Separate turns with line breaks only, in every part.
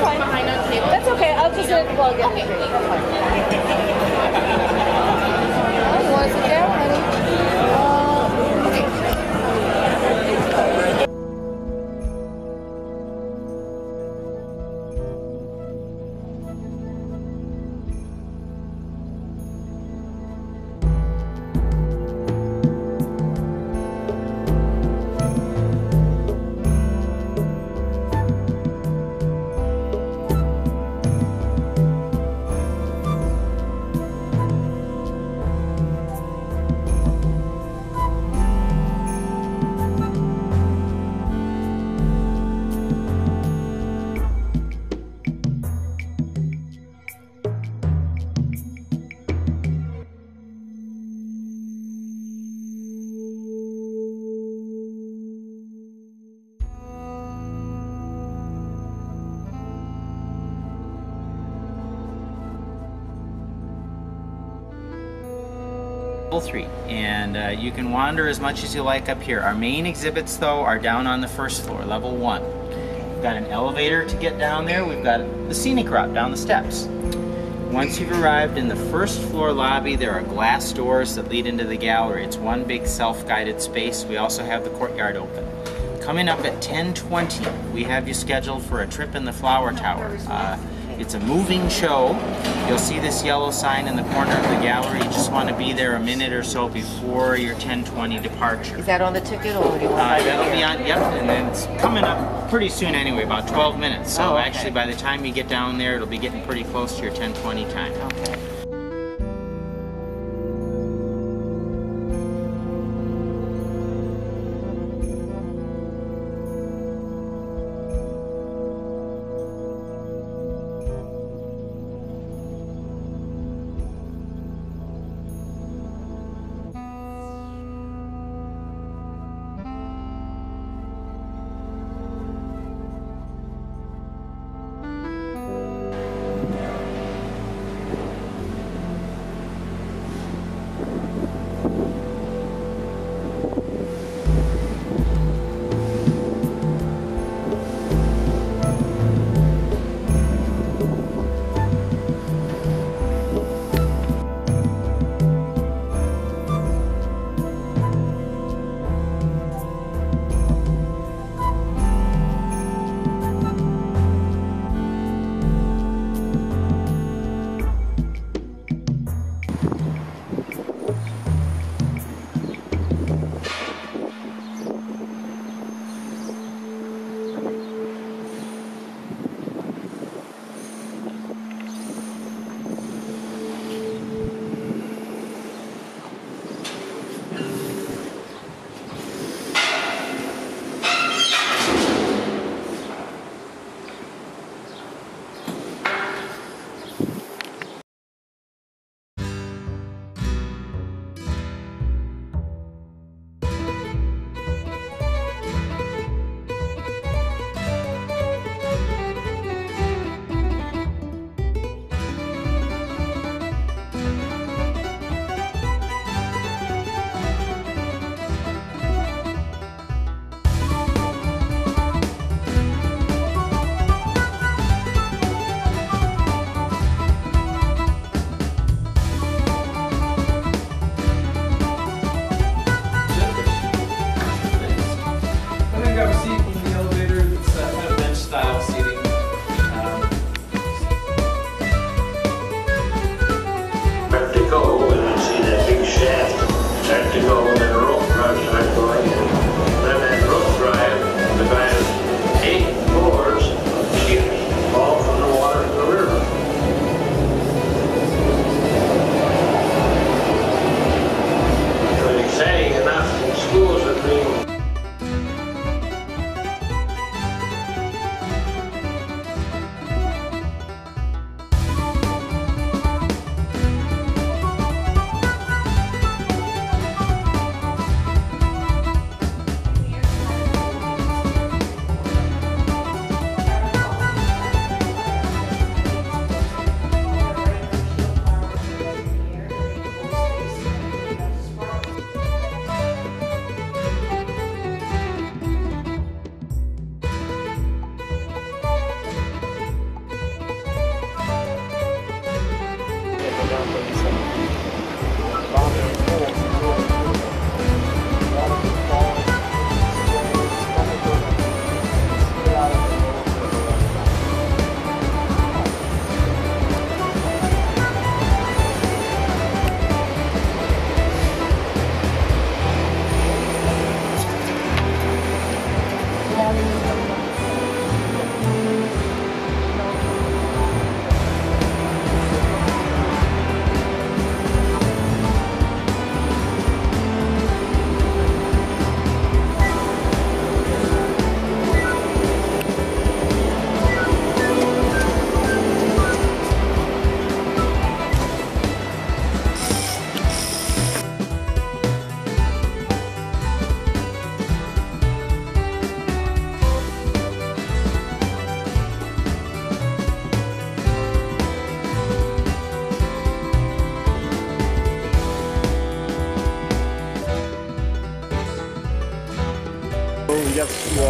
fine.
Behind on the table?
That's okay. I'll just plug it.
Okay,
That's fine. You want to sit down, honey?
Level 3, and you can wander as much as you like up here. Our main exhibits though are down on the first floor, level 1. We've got an elevator to get down there. We've got the scenic route down the steps. Once you've arrived in the first floor lobby, there are glass doors that lead into the gallery. It's one big self-guided space. We also have the courtyard open. Coming up at 10:20, we have you scheduled for a trip in the Flower Tower. It's a moving show. You'll see this yellow sign in the corner of the gallery. You just want to be there a minute or so before your 10:20 departure.
Is that on the ticket or do you want
That'll be on, yep, and then it's coming up pretty soon anyway, about 12 minutes. So
okay.
Actually by the time you get down there, it'll be getting pretty close to your 10:20 time.
Okay.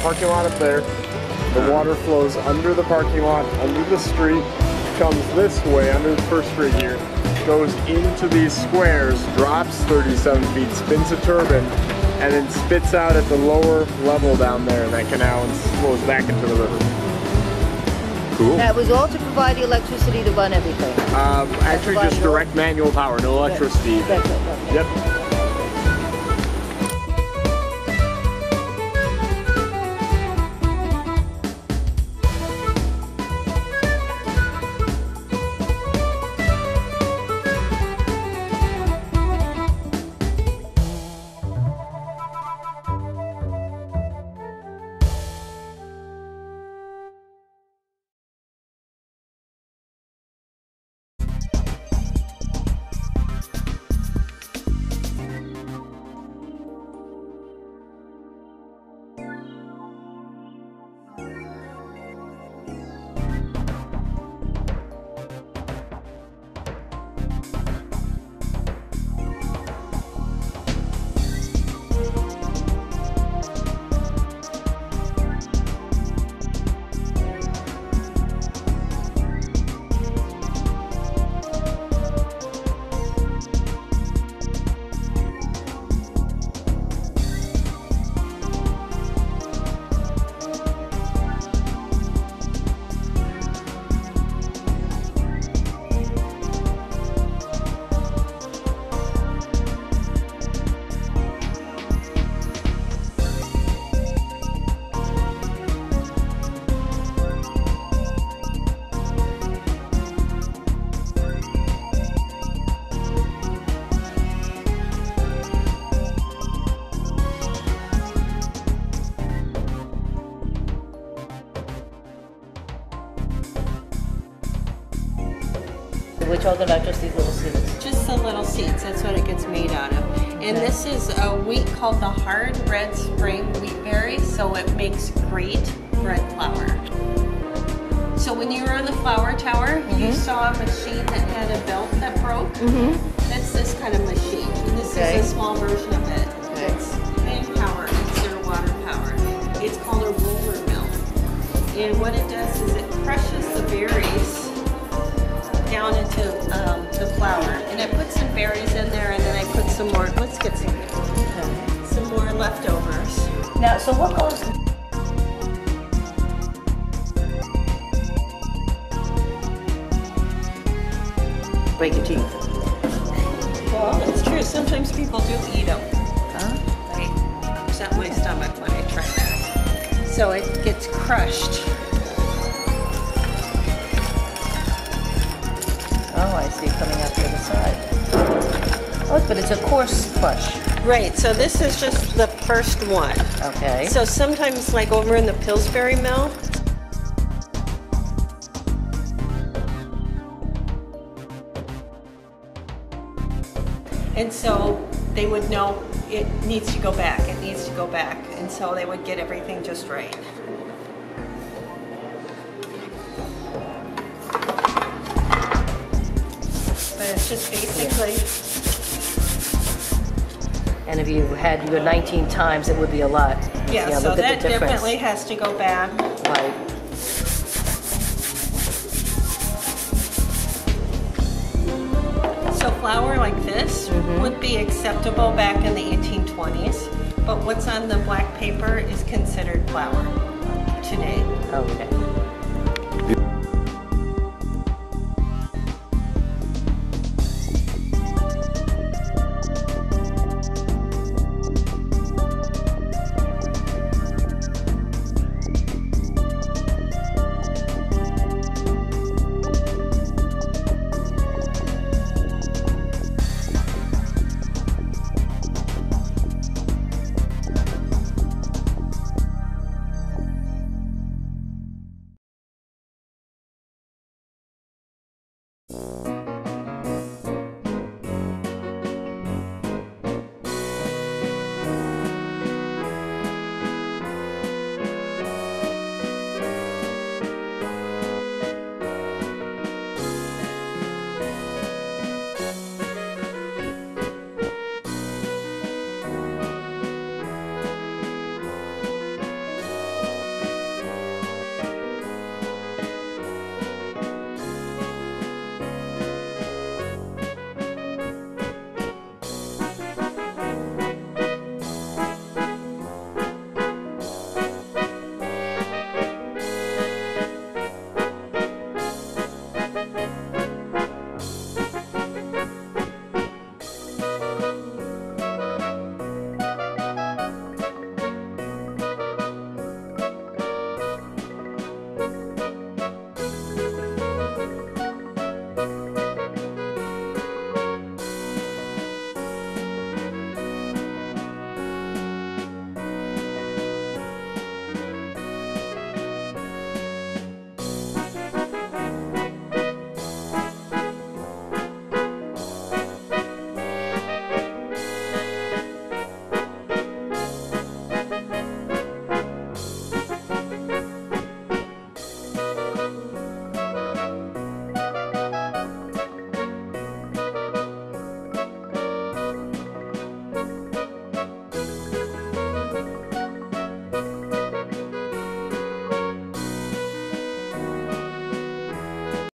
parking lot up there. The water flows under the parking lot, under the street, comes this way under the first street here, goes into these squares, drops 37 feet, spins a turbine, and then spits out at the lower level down there in that canal and flows back into the river. Cool.
That was all to provide the electricity to run everything.
Actually just direct manual power, no electricity.
That's it, okay.
Yep.
We're talking about just these little seeds.
Just the little seeds, that's what it gets made out of. And this is a wheat called the hard red spring wheat berry, so it makes great bread flour. So when you were on the flour tower, you saw a machine that had a belt that broke. That's this kind of machine. And this is a small version of it. It's hand power instead of water power. It's called a roller mill. And what it does is it crushes the berries down into the flour, and I put some berries in there, and then I put some more. Let's get some more leftovers.
Now, so what goes? Break your teeth.
Well, it's true. Sometimes people do eat them.
Huh?
I upset my stomach when I try that. So it gets crushed.
Oh, I see, coming out the other side. Oh, but it's a coarse crush.
Right, so this is just the first one.
Okay.
So sometimes, like over in the Pillsbury mill, and so they would know it needs to go back, it needs to go back, and so they would get everything just right. But it's just basically...
And if you had your 19 times, it would be a lot.
Yeah, so
look at
that
the difference.
definitely has to go back.
Right.
So flour like this would be acceptable back in the 1820s, but what's on the black paper is considered flour today.
Okay.